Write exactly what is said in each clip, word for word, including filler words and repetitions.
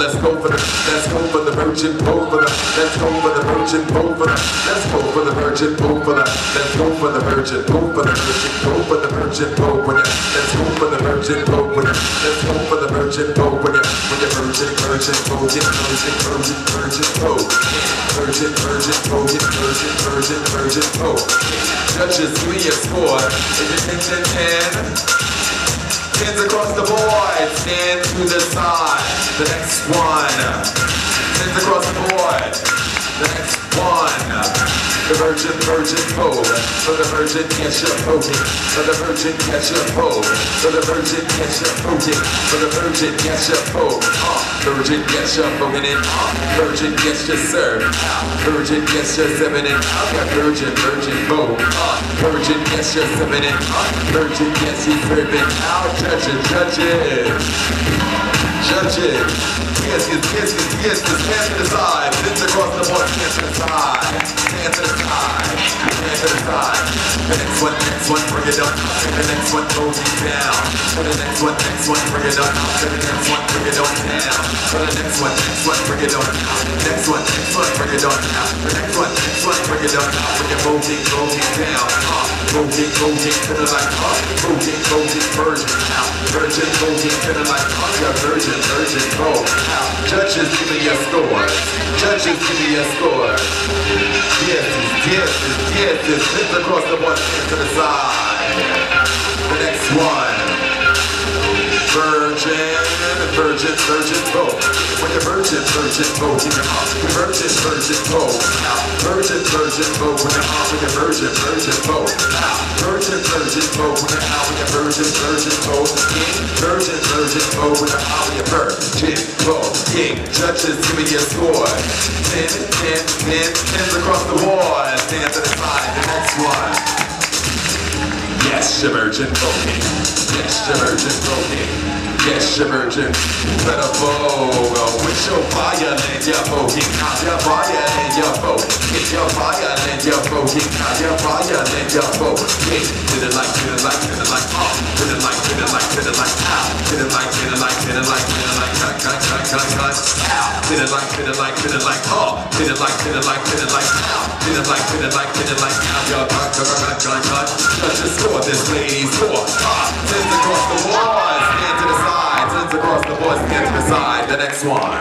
let's go for the, let's go for the virgin pole for the, let's go for the virgin pole for the, let's go for the virgin pole for the, let's go for the virgin pole for the virgin pole for the virgin pole for the, let's go for the virgin pole for the, let's go for the virgin pole for the, when you virgin, virgin, virgin, virgin, virgin, virgin pole, virgin, virgin, virgin, virgin, virgin, virgin pole. Judges, give me a score. If you think ten, ten. Hands across the board, stand to the side. The next one. Hands across the board. The next one. The virgin, virgin pole. So the virgin catch your poking. So the virgin catch your pole. So the virgin catch your poking. So the virgin catch your pole. Uh, virgin catch your poking in. Uh, virgin catch your serve. Uh, virgin catch your seven in. Uh, virgin, virgin pole. Uh, virgin catch your seven in. Uh, virgin catch your serving. Out, judges, judges. Judges. Yes, yes, yes, yes, yes, yes, hands to the side. Hands across the board, hands to the side. Hands to the side. Hands to the side. The next one, next one, bring it up. The next one, goes down. For the next one, next one, bring it up. For the next one, bring it on down. For the next one, next one, bring it on. Next one, next one, bring it on down. The next one, next one, bring it on. When you're moving, moving down. Moving, moving to the like. Moving, moving, virgin. Virgin, moving to the like. You're virgin, virgin, go. Judges, give me your score. Judges, give me your score. Yes, yes, yes, yes. Hands across the board, hands to the side. The next one. Virgin, virgin, virgin, go. When you're virgin, virgin, go. Virgin, virgin, go. Virgin, virgin, go. When you're off, when you're virgin, virgin, go. Virgin, virgin, go. When you're out, when you're virgin, virgin, go. Virgin, virgin, go. When you're out, when you're virgin, go. King, judges, give me your score. Ten, ten, ten, tens across the board. Stand to the side, the next one. Yes, your virgin, go king. Yes, your virgin, go king. Yes, your virgin. Better vogue with your violin, your voguing. Now your violin, your vogue. Get your violin, your voguing. Now your violin, your vogue. Did it like, did it like, did it like, oh. Did it like, did it like, did it like, ow. Did it like, did it like, did it like, did it like, cut, cut, cut, cut, cut, ow. Did it like, did it like, did it like, oh. Did it like, did it like, did it like, ow. Did it like, did it like, did it like, now your cut, cut, cut, cut, cut. Just score this lady's score. Ah, tens across the board, stand to the side. Tens across the board, stand to the side. The next one.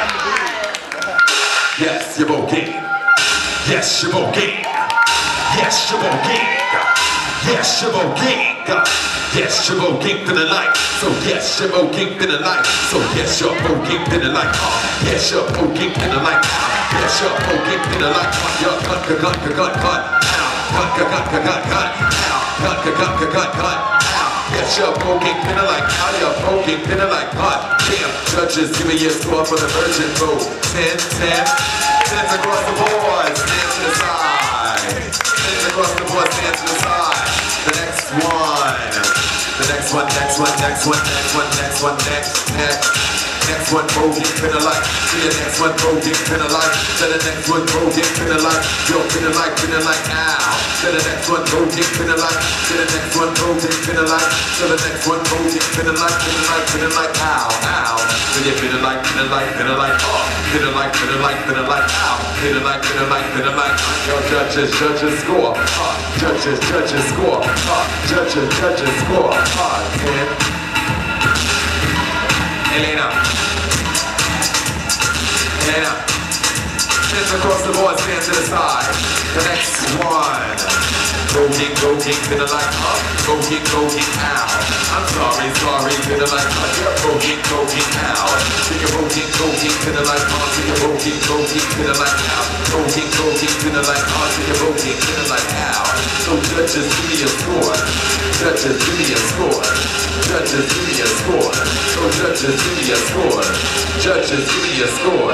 Yes, you're voguing. Yes, you're voguing. Yes, you're voguing. Yes, you're voguing. Yes, you're voguing for the light. So yes, you're voguing for the light. So yes, you're voguing for the light. Yes, you're voguing for the light. Yes, you're voguing for the light. You're cut, cut, cut, cut, cut. Cut, cut, cut, cut, cut, cut. Cut, cut, cut, cut, cut, cut. Yes, you're poking, pinning like how you're poking, pinning like hot. Damn, judges, give me your score for the virgin vote. Ten, ten, tens across the board, stand to the side. Tens across the board, stand to the side. The next one. The next one, next one, next one, next one, next one, next, next. Next one, voguing, pinning like. To the next one, voguing, pinning like. To the next one, voguing, pinning like. Yo, pinning like, pinning like, ow. To the next one, voguing, pinning like. To the next one, voguing, pinning like. To the next one, voguing, pinning like, pinning like, pinning like, ow, ow. Then you pinning like, pinning like, pinning like, oh. Pinning like, pinning like, pinning like, ow. Pinning like, pinning like, pinning like. Yo, judges, judges, score. Uh, judges, judges, score. Uh, judges, judges, score. Uh, ten. Elena. Elena. Hands across the board, stand to the side. The next one. Voguing, voguing, finna like up. Voguing, voguing, ow. I'm sorry, sorry, finna like up. You're voguing, voguing, ow. So you're voguing, voguing, finna like up. So you're voguing, voguing, finna like ow. Voguing, voguing, finna like up. So you're voguing, finna like ow. So judges, give me a score. Judges, give me a score. Judges, give me a score. So judges, give me a score. Judges, give me a score.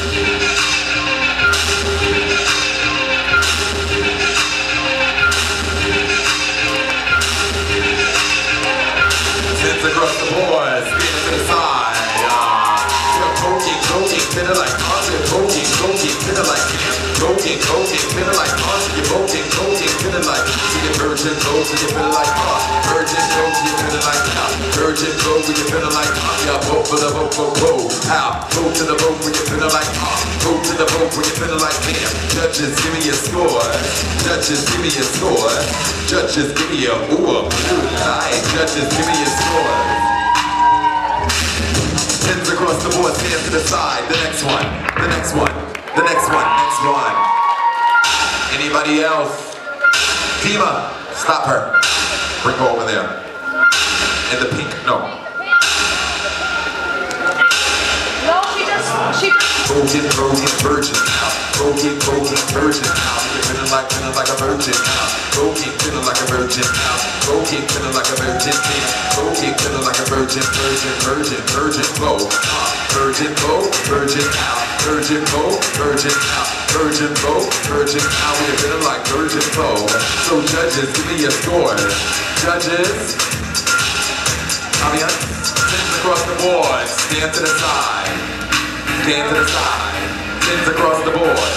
Tens across the board, spin to the side. Uh, you're poking, poking, pinning like us. You're poking, poking, pinning like him. Poking, poking, pinning like us. You're poking, poking, pinning like. See your virgin goes, so you're pinning like us. Virgin goes, so you're pinning like us. Virgin goes, so you're pinning like us. Yeah, vote for the vote, vote, vote. How? Go to the vote when you're feeling like ah. Go to the vote when you're feeling like damn. Judges, give me your score. Judges, give me your score. Judges, give me your ooh, a blue light. Judges, give me your score. Tens across the board, stand to the side. The next one, the next one, the next one, next one. Anybody else? Tima, stop her. Bring her over there. In the pink, no. No, she just, she just. Broken, broken virgin now. Broken, broken virgin now. You're feeling like, feeling like a virgin now. Broken, feeling like a virgin now. Broken, feeling like a virgin now. Broken, feeling like a virgin, virgin, virgin, virgin flow. Uh, virgin flow, virgin now. Virgin flow, virgin now. Virgin flow, virgin now. You're feeling like virgin flow. So judges, give me your score. Judges. Ambiance, tens across the board, stand to the side, stand to the side, tens across the board.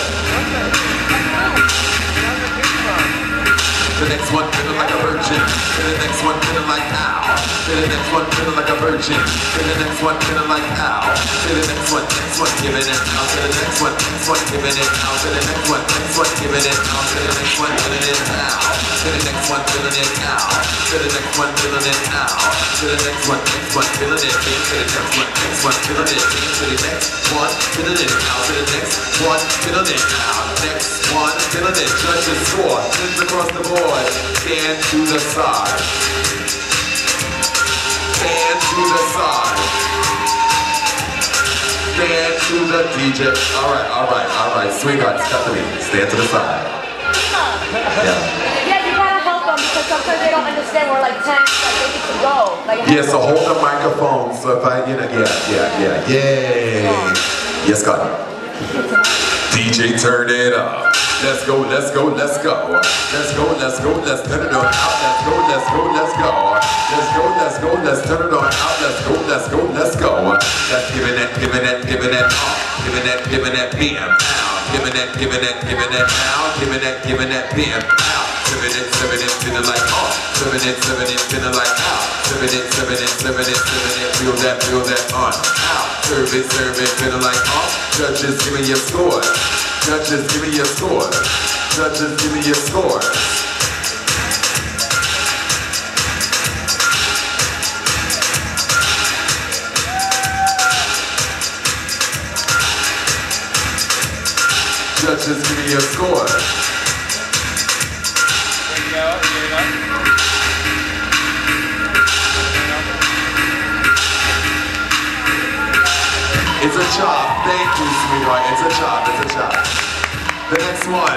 The next one feeling like a virgin, the next one feeling like ow, the next one feeling like a virgin, the next one feeling like ow, the next one, next one giving it out, to the next one, next one giving it out, to the next one, next one giving it out, to the next one feeling it now, to the next one feeling it now, to the next one feeling it now, to the next one, next one feeling it, to the next one, next one feeling it, to the next one feeling it now, to the next one feeling it now, next one feeling it, judges score, tens across the board. Stand to the side. Stand to the side. Stand to the D J. Alright, alright, alright. Sweetheart, step to me. Stand to the side. Yeah. Yeah, you gotta help them because sometimes they don't understand. We're like ten, like they need to go. Like, yeah, so hold the microphone. So if I, you know, yeah, yeah, yeah. Yay. Yes, God. D J, turn it up. Let's go, let's go, let's go. Let's go, let's go, let's turn it on out. Let's go, let's go, let's go. Let's go, let's go, let's turn it on out. Let's go, let's go, let's go. Let's giving it, giving it, giving it up. Giving it, giving it, bam, out. Giving it, giving it, giving it out. Giving it, giving it, bam, out. Giving it, giving it, feeling like up. Giving it, giving it, feeling like out. Giving it, giving it, giving it, giving it, feel that, feel that on. Out. Serve it, serve it, feeling like up. Judges, give me your score. Judges, give me your score. Judges, give me your score. Judges, give me your score. There you go, there you go. It's a job. Thank you, sweetheart. It's a job. It's a job. The next one.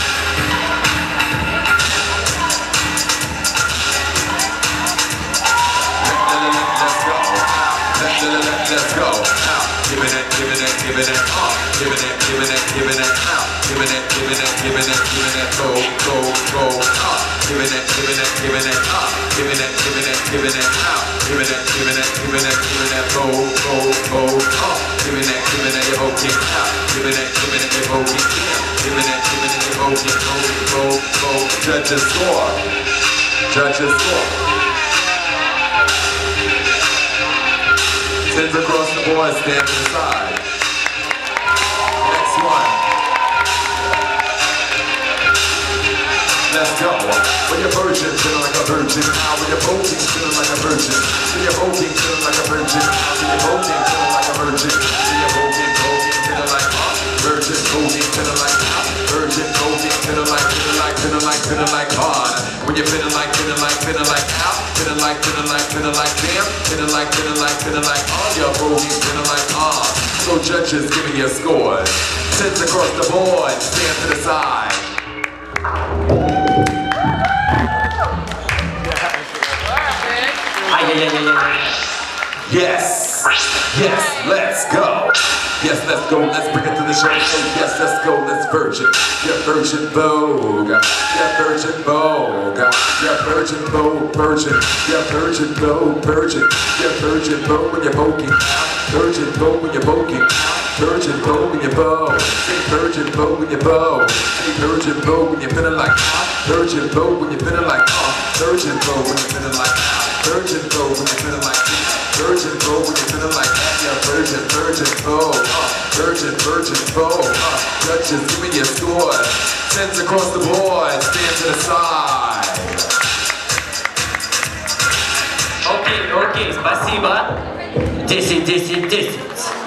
Let's go. Let's go. Giving it, giving it, giving it up. Giving it, giving it, giving it out. Giving it, giving it, giving it, giving it. Go, go, go up. Giving it, giving it, giving it up. Giving it, giving it, giving it out. Giving it, giving it, giving it, giving it. Go, go, go up. Giving it, giving it, evoking out. Giving it, giving it, evoking in. Giving it, giving it, evoking. Go, go, go. Judges score. Judges score. Tens across the board, stand to the side. Next one. Let's go. When you're virgin, feeling like a virgin. Now when you're voting, feeling like a virgin. When you're voting, feeling like a virgin. Now when you're voting, feeling like a virgin. When you're voting, voting, feeling like uh, virgin, voting, feeling like uh, virgin, voting, feeling like, feeling like, feeling like, feeling like on. When you're feeling like, feeling like, feeling like out, feeling like, feeling like, feeling like damn, feeling like, feeling like, feeling like on. You're voting, feeling like on. So judges, give me your scores. Tens across the board, stand to the side. Yes, yes, let's go. Yes, let's go, let's bring it to the show. Yes, let's go, let's virgin. Yeah, virgin vogue. Yeah, virgin vogue. Yeah, virgin vogue, virgin. Yeah, virgin vogue, virgin. Yeah, virgin vogue when you're voguing. Virgin vogue when you're voguing. Virgin vogue when you're vogue. Say virgin vogue when you're vogue. Say virgin vogue when you're feeling like virgin vogue when you're feeling like Virgin vogue when you're feeling like Virgin vogue when you're feeling like Virgin vogue when you're feeling Virgin, virgin, oh, uh, virgin, virgin, oh, uh, judges, give me your score. Tens across the board, stand to the side. Окей, окей, спасибо. десять, десять, десять.